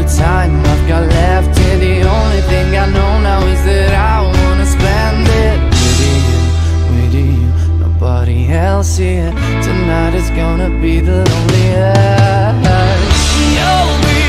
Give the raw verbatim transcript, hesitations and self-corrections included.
time I've got left here, the only thing I know now is that I wanna spend it with you, with you, nobody else here. Tonight is gonna be the loneliest. You'll be